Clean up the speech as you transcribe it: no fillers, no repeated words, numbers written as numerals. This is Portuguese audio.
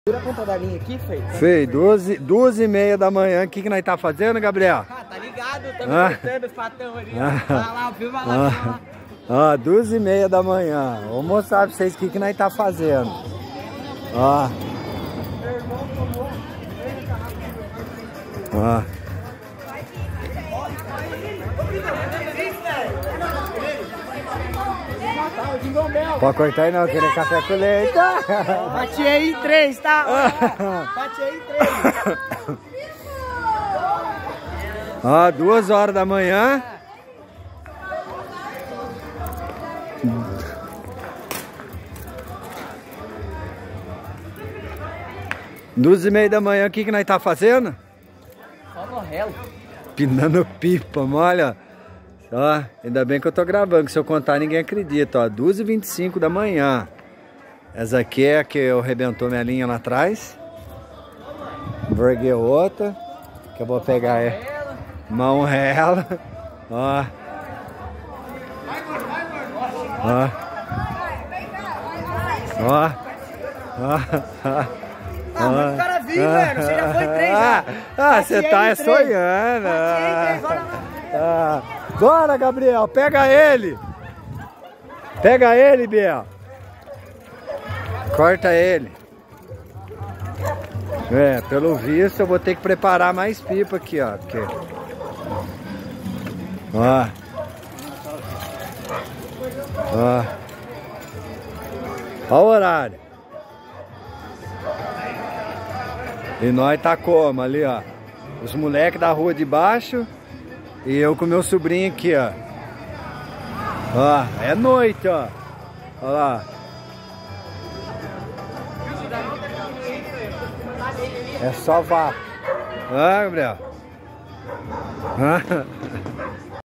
Tira a ponta da linha aqui, Fei. Fei, 12h30 da manhã. O que nós tá fazendo, Gabriel? Ah, tá ligado? Estamos cortando os patão ali. Vai lá, filma lá, filma lá. Ó, 12h30 da manhã. Vou mostrar pra vocês o que nós tá fazendo. Ó. Ó. Pode cortar aí não, querer café com leite. Bati aí em 3, tá? Bati aí em 3. Ó, 2h da manhã. Duas e meia da manhã, o que nós tá fazendo? Só no relo. Pinando pipa, olha. Ó, ainda bem que eu tô gravando, que se eu contar ninguém acredita, ó. 2h25 da manhã. Essa aqui é a que eu arrebentou minha linha lá atrás. Verguei outra. Que eu vou pegar mão rela. Ó. Ó. Ó. Ó. Ah, mas o cara viu, velho. Você já foi 3 já. Ah, você tá sonhando. Bora, Gabriel. Pega ele. Pega ele, Biel. Corta ele. É, pelo visto eu vou ter que preparar mais pipa aqui, ó. Porque... Ó. Ó. Ó o horário. E nós tá como ali, ó. Os moleques da rua de baixo e eu com meu sobrinho aqui, ó. Ó, é noite, ó. Ó lá. É só vá. Ah, Gabriel. Ah.